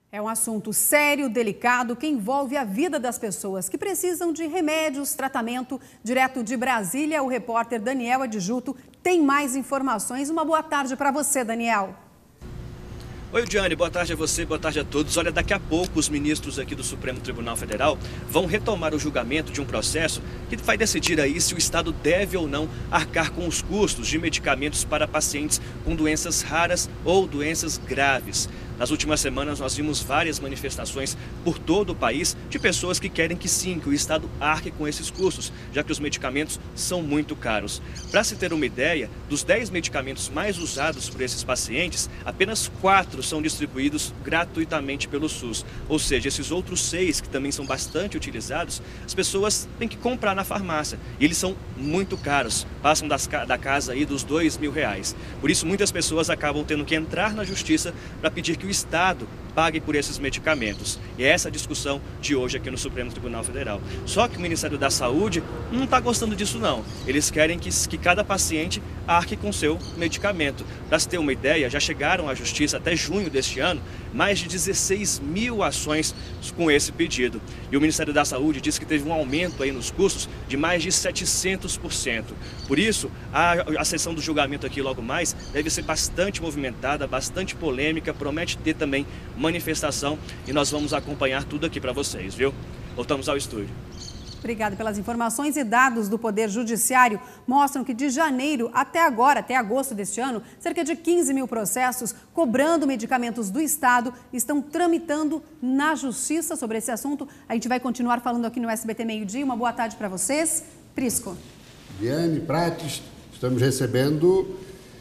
É um assunto sério, delicado, que envolve a vida das pessoas que precisam de remédios, tratamento. Direto de Brasília, o repórter Daniel Adjuto tem mais informações. Uma boa tarde para você, Daniel. Oi, Diane, boa tarde a você, boa tarde a todos. Olha, daqui a pouco os ministros aqui do Supremo Tribunal Federal vão retomar o julgamento de um processo que vai decidir aí se o Estado deve ou não arcar com os custos de medicamentos para pacientes com doenças raras ou doenças graves. Nas últimas semanas, nós vimos várias manifestações por todo o país de pessoas que querem que sim, que o Estado arque com esses custos, já que os medicamentos são muito caros. Para se ter uma ideia, dos 10 medicamentos mais usados por esses pacientes, apenas 4 são distribuídos gratuitamente pelo SUS. Ou seja, esses outros 6, que também são bastante utilizados, as pessoas têm que comprar na farmácia. E eles são muito caros, passam da casa aí dos R$2.000. Por isso, muitas pessoas acabam tendo que entrar na justiça para pedir que o Estado pague por esses medicamentos. E é essa a discussão de hoje aqui no Supremo Tribunal Federal. Só que o Ministério da Saúde não está gostando disso não. Eles querem que cada paciente arque com seu medicamento. Para se ter uma ideia, já chegaram à Justiça até junho deste ano mais de 16.000 ações com esse pedido. E o Ministério da Saúde diz que teve um aumento aí nos custos de mais de 700%. Por isso, a sessão do julgamento aqui logo mais deve ser bastante movimentada, bastante polêmica, promete ter também manifestação e nós vamos acompanhar tudo aqui para vocês, viu? Voltamos ao estúdio. Obrigada pelas informações. E dados do Poder Judiciário mostram que de janeiro até agora, até agosto deste ano, cerca de 15.000 processos cobrando medicamentos do Estado estão tramitando na Justiça. Sobre esse assunto, a gente vai continuar falando aqui no SBT Meio-Dia. Uma boa tarde para vocês. Prisco. Diane, Prates, estamos recebendo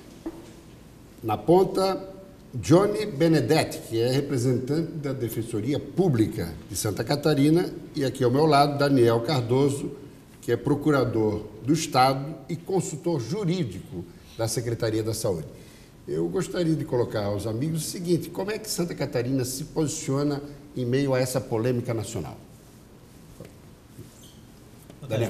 na ponta Johnny Benedetti, que é representante da Defensoria Pública de Santa Catarina, e aqui ao meu lado, Daniel Cardoso, que é procurador do Estado e consultor jurídico da Secretaria da Saúde. Eu gostaria de colocar aos amigos o seguinte: como é que Santa Catarina se posiciona em meio a essa polêmica nacional? Daniel.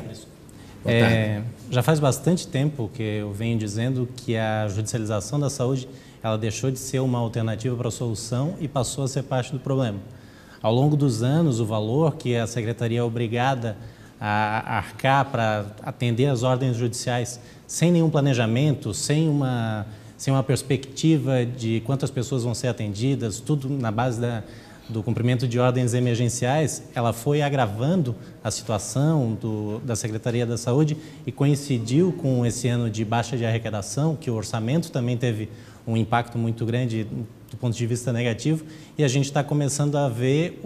Já faz bastante tempo que eu venho dizendo que a judicialização da saúde ela deixou de ser uma alternativa para a solução e passou a ser parte do problema. Ao longo dos anos, o valor que a Secretaria é obrigada a arcar para atender as ordens judiciais sem nenhum planejamento, sem uma perspectiva de quantas pessoas vão ser atendidas, tudo na base do cumprimento de ordens emergenciais, ela foi agravando a situação da Secretaria da Saúde e coincidiu com esse ano de baixa de arrecadação, que o orçamento também teve um impacto muito grande do ponto de vista negativo, e a gente está começando a ver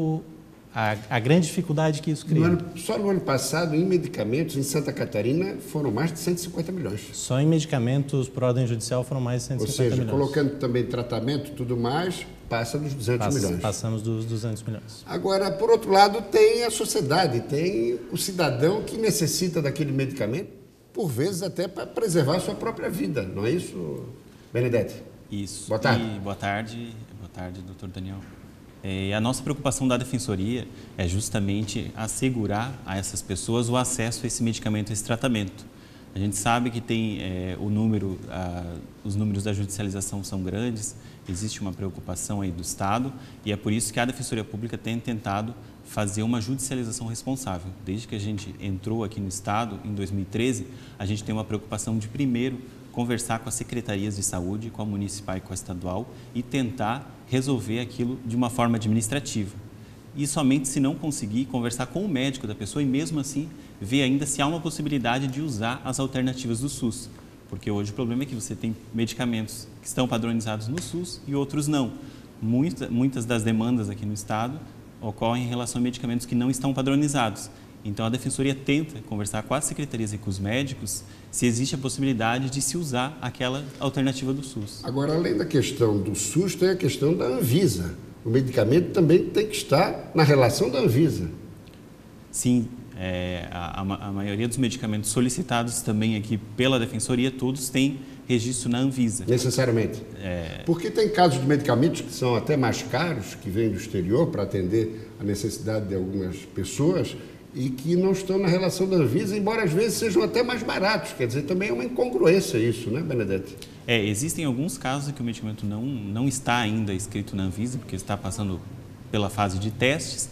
a grande dificuldade que isso cria. Só no ano passado, em medicamentos, em Santa Catarina, foram mais de 150 milhões. Só em medicamentos por ordem judicial foram mais de 150 milhões. Ou seja, colocando também tratamento e tudo mais, passa dos 200 milhões. Passamos dos 200 milhões. Agora, por outro lado, tem a sociedade, tem o cidadão que necessita daquele medicamento, por vezes até para preservar a sua própria vida, não é isso, Benedetti? Isso. Boa tarde. Boa tarde, doutor Daniel. A nossa preocupação da Defensoria é justamente assegurar a essas pessoas o acesso a esse medicamento, a esse tratamento. A gente sabe que tem os números da judicialização são grandes, existe uma preocupação aí do Estado e é por isso que a Defensoria Pública tem tentado fazer uma judicialização responsável. Desde que a gente entrou aqui no Estado, em 2013, a gente tem uma preocupação de, primeiro, conversar com as secretarias de saúde, com a municipal e com a estadual e tentar resolver aquilo de uma forma administrativa. E somente se não conseguir, conversar com o médico da pessoa e mesmo assim ver ainda se há uma possibilidade de usar as alternativas do SUS. Porque hoje o problema é que você tem medicamentos que estão padronizados no SUS e outros não. Muitas das demandas aqui no Estado ocorrem em relação a medicamentos que não estão padronizados. Então, a Defensoria tenta conversar com as secretarias e com os médicos se existe a possibilidade de se usar aquela alternativa do SUS. Agora, além da questão do SUS, tem a questão da Anvisa. O medicamento também tem que estar na relação da Anvisa. Sim, a maioria dos medicamentos solicitados também aqui pela Defensoria, todos têm registro na Anvisa. Necessariamente. Porque tem casos de medicamentos que são até mais caros, que vêm do exterior para atender a necessidade de algumas pessoas e que não estão na relação da Anvisa, embora às vezes sejam até mais baratos. Quer dizer, também é uma incongruência isso, né, Benedetti? Existem alguns casos em que o medicamento não está ainda escrito na Anvisa, porque está passando pela fase de testes,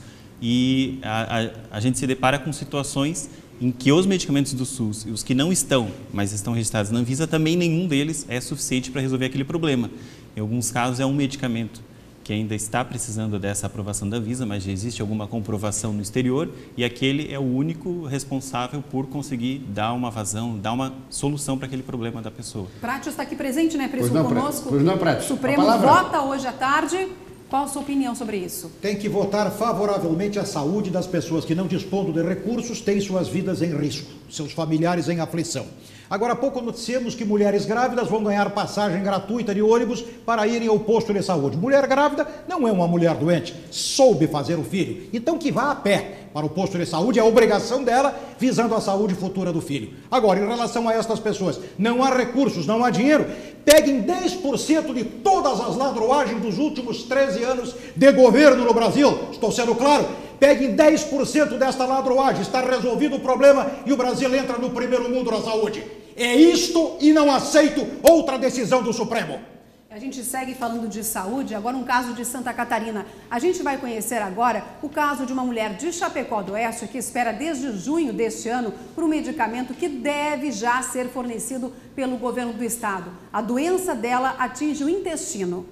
e a gente se depara com situações em que os medicamentos do SUS e os que não estão, mas estão registrados na Anvisa, também nenhum deles é suficiente para resolver aquele problema. Em alguns casos é um medicamento que ainda está precisando dessa aprovação da Anvisa, mas já existe alguma comprovação no exterior e aquele é o único responsável por conseguir dar uma vazão, dar uma solução para aquele problema da pessoa. Prátios está aqui presente, né, Prisco, conosco? Pois não, Prátios. O Supremo vota hoje à tarde. Qual a sua opinião sobre isso? Tem que votar favoravelmente à saúde das pessoas que, não dispondo de recursos, têm suas vidas em risco, seus familiares em aflição. Agora há pouco noticiamos que mulheres grávidas vão ganhar passagem gratuita de ônibus para irem ao posto de saúde. Mulher grávida não é uma mulher doente, soube fazer o filho, então que vá a pé para o posto de saúde, é a obrigação dela, visando a saúde futura do filho. Agora, em relação a estas pessoas, não há recursos, não há dinheiro, peguem 10% de todas as ladroagens dos últimos 13 anos de governo no Brasil, estou sendo claro, peguem 10% desta ladroagem, está resolvido o problema e o Brasil entra no primeiro mundo na saúde. É isto e não aceito outra decisão do Supremo. A gente segue falando de saúde, agora um caso de Santa Catarina. A gente vai conhecer agora o caso de uma mulher de Chapecó do Oeste que espera desde junho deste ano por um medicamento que deve já ser fornecido pelo governo do estado. A doença dela atinge o intestino.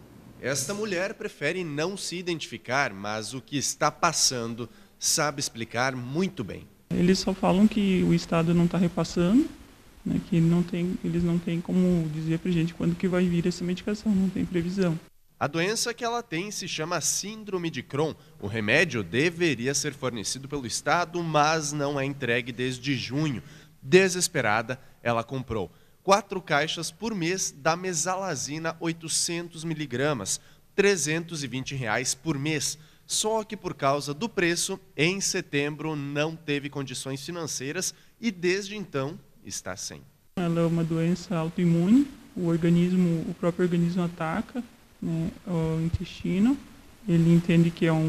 Esta mulher prefere não se identificar, mas o que está passando sabe explicar muito bem. Eles só falam que o estado não está repassando, né, que eles não têm como dizer para a gente quando que vai vir essa medicação, não tem previsão. A doença que ela tem se chama síndrome de Crohn. O remédio deveria ser fornecido pelo estado, mas não é entregue desde junho. Desesperada, ela comprou 4 caixas por mês da mesalazina 800 miligramas, R$ 320 por mês. Só que por causa do preço, em setembro não teve condições financeiras e desde então está sem. Ela é uma doença autoimune, o próprio organismo ataca, né, o intestino, ele entende que é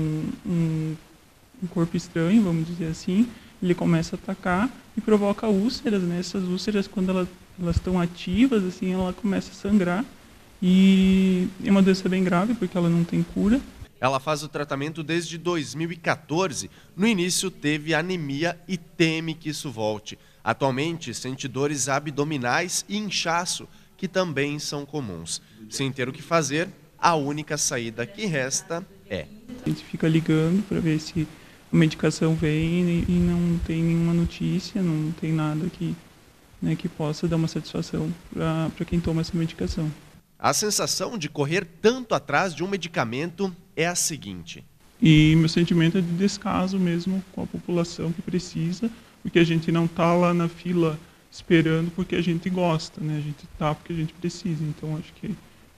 um corpo estranho, vamos dizer assim, ele começa a atacar e provoca úlceras, né? Essas úlceras, quando elas estão ativas, assim, ela começa a sangrar e é uma doença bem grave porque ela não tem cura. Ela faz o tratamento desde 2014. No início teve anemia e teme que isso volte. Atualmente sente dores abdominais e inchaço, que também são comuns. Sem ter o que fazer, a única saída que resta é... A gente fica ligando para ver se a medicação vem e não tem nenhuma notícia, não tem nada que possa dar uma satisfação para quem toma essa medicação. A sensação de correr tanto atrás de um medicamento é a seguinte. E meu sentimento é de descaso mesmo com a população que precisa, porque a gente não está lá na fila esperando porque a gente gosta, né? A gente está porque a gente precisa. Então acho que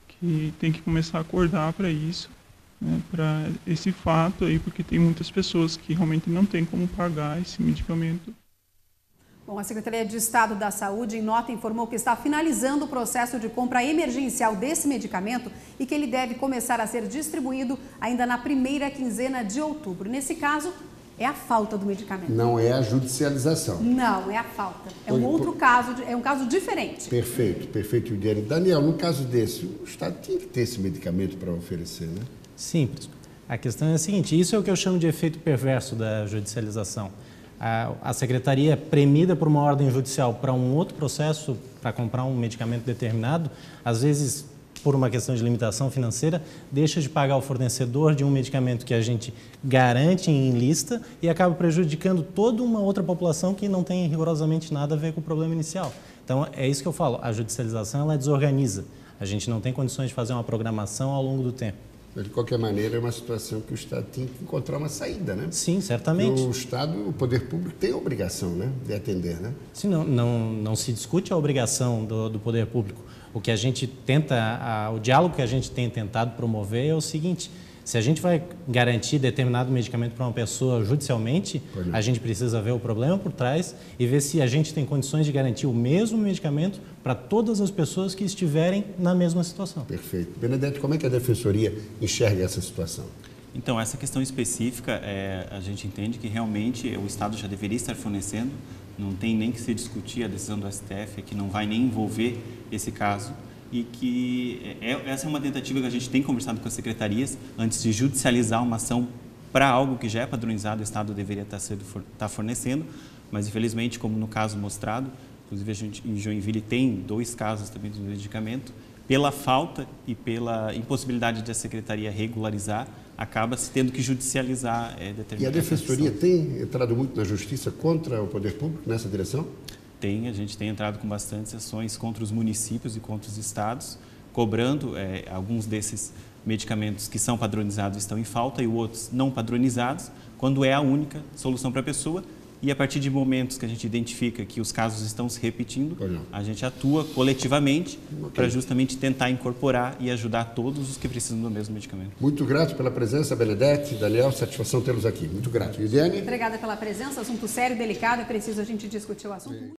tem que começar a acordar para isso, né? Para esse fato aí, porque tem muitas pessoas que realmente não têm como pagar esse medicamento. Bom, a Secretaria de Estado da Saúde, em nota, informou que está finalizando o processo de compra emergencial desse medicamento e que ele deve começar a ser distribuído ainda na primeira quinzena de outubro. Nesse caso, é a falta do medicamento. Não é a judicialização. Não, é a falta. É um outro caso, é um caso diferente. Perfeito, Judiane. Daniel, no caso desse, o Estado tinha que ter esse medicamento para oferecer, né? Simples. A questão é a seguinte, isso é o que eu chamo de efeito perverso da judicialização. A secretaria, premida por uma ordem judicial para um outro processo, para comprar um medicamento determinado, às vezes, por uma questão de limitação financeira, deixa de pagar o fornecedor de um medicamento que a gente garante em lista e acaba prejudicando toda uma outra população que não tem rigorosamente nada a ver com o problema inicial. Então, é isso que eu falo, a judicialização ela desorganiza. A gente não tem condições de fazer uma programação ao longo do tempo. De qualquer maneira, é uma situação que o Estado tem que encontrar uma saída, né? Sim, certamente. O Estado, o poder público tem a obrigação, né, de atender, né? Sim, não se discute a obrigação do poder público. O que a gente tenta, o diálogo que a gente tem tentado promover é o seguinte: se a gente vai garantir determinado medicamento para uma pessoa judicialmente, a gente precisa ver o problema por trás e ver se a gente tem condições de garantir o mesmo medicamento para todas as pessoas que estiverem na mesma situação. Perfeito. Benedetti, como é que a Defensoria enxerga essa situação? Então, essa questão específica, a gente entende que realmente o Estado já deveria estar fornecendo não tem nem que se discutir, a decisão do STF é que não vai nem envolver esse caso e que essa é uma tentativa que a gente tem conversado com as secretarias antes de judicializar uma ação para algo que já é padronizado, o Estado deveria estar fornecendo, mas infelizmente, como no caso mostrado, inclusive a gente em Joinville tem 2 casos também do medicamento, pela falta e pela impossibilidade da secretaria regularizar, acaba se tendo que judicializar determinadas. E a Defensoria tem entrado muito na justiça contra o poder público nessa direção? A gente tem entrado com bastantes ações contra os municípios e contra os estados, cobrando alguns desses medicamentos que são padronizados estão em falta e outros não padronizados, quando é a única solução para a pessoa. E a partir de momentos que a gente identifica que os casos estão se repetindo, a gente atua coletivamente para justamente tentar incorporar e ajudar todos os que precisam do mesmo medicamento. Muito grato pela presença, Benedete, Daniel, satisfação tê-los aqui. Muito grato. Lidiane? Obrigada pela presença, assunto sério, delicado, é preciso a gente discutir o assunto.